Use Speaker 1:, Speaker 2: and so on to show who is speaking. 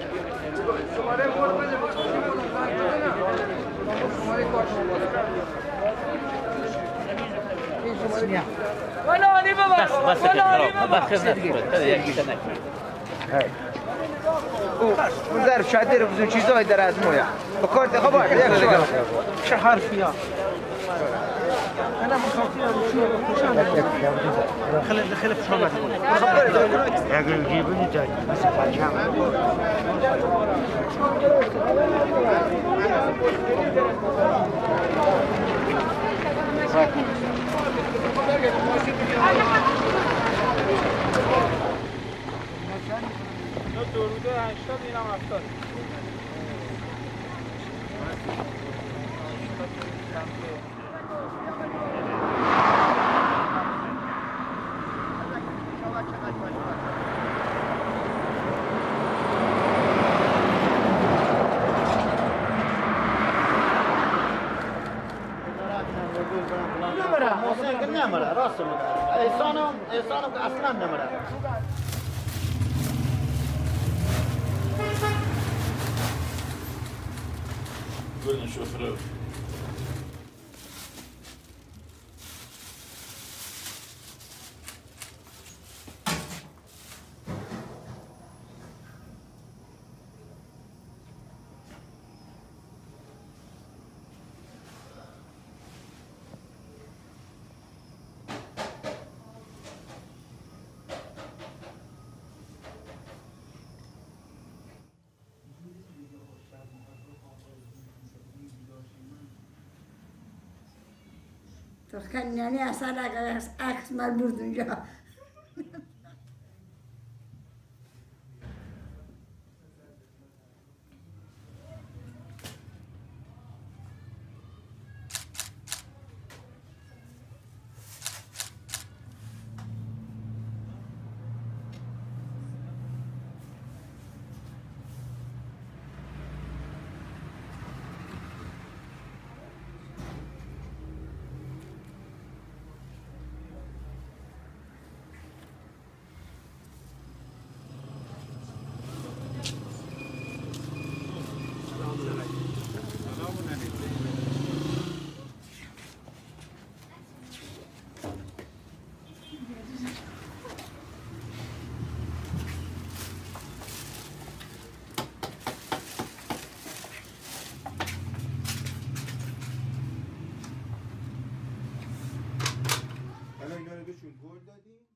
Speaker 1: اون ظرف شاده بزن چیزایی در از مویا با کارت خبر یک شوار
Speaker 2: چه حرفیه انا خلف شو ما تقول
Speaker 3: اگر جیبونی داری مثل بچه‌م
Speaker 4: دروده 80 اینم 70
Speaker 3: نمره راست میگه احسانم اصلا نمره
Speaker 5: قلنا شوفرو
Speaker 6: تو خنیانی اصلا عکس من برد اونجا
Speaker 7: الان اینا رو بهشون گل دادیم